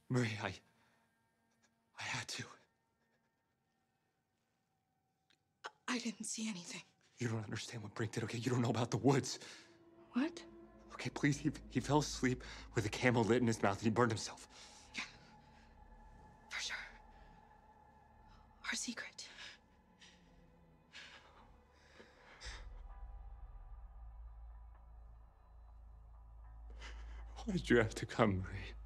Marie, I had to. I didn't see anything. You don't understand what Brink did, okay? You don't know about the woods. What? Okay, please, he fell asleep with a camel lit in his mouth and he burned himself. Yeah. For sure. Our secret. Why did you have to come, Marie?